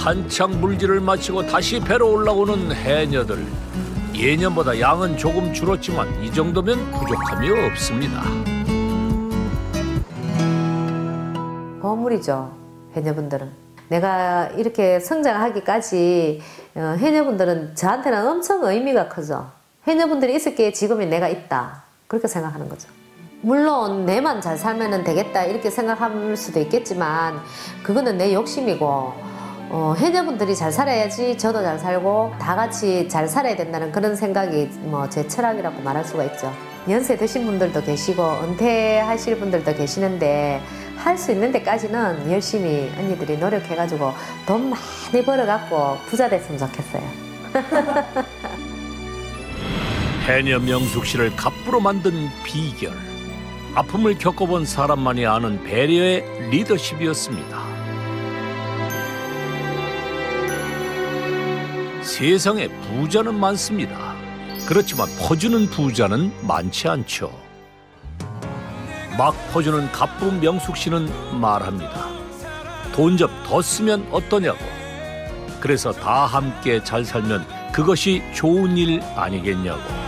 한창 물질을 마치고 다시 배로 올라오는 해녀들. 예년보다 양은 조금 줄었지만 이 정도면 부족함이 없습니다. 보물이죠, 해녀분들은. 내가 이렇게 성장하기까지 해녀분들은 저한테는 엄청 의미가 크죠. 해녀분들이 있을게 지금의 내가 있다, 그렇게 생각하는 거죠. 물론 내만 잘 살면 되겠다 이렇게 생각할 수도 있겠지만 그거는 내 욕심이고, 해녀분들이 잘 살아야지 저도 잘 살고 다 같이 잘 살아야 된다는 그런 생각이 제 철학이라고 말할 수가 있죠. 연세 드신 분들도 계시고 은퇴하실 분들도 계시는데 할 수 있는 데까지는 열심히 언니들이 노력해가지고 돈 많이 벌어갖고 부자 됐으면 좋겠어요. 해녀 명숙 씨를 갑부로 만든 비결. 아픔을 겪어본 사람만이 아는 배려의 리더십이었습니다. 세상에 부자는 많습니다. 그렇지만 퍼주는 부자는 많지 않죠. 막 퍼주는 갑부 명숙 씨는 말합니다. 돈 좀 더 쓰면 어떠냐고. 그래서 다 함께 잘 살면 그것이 좋은 일 아니겠냐고.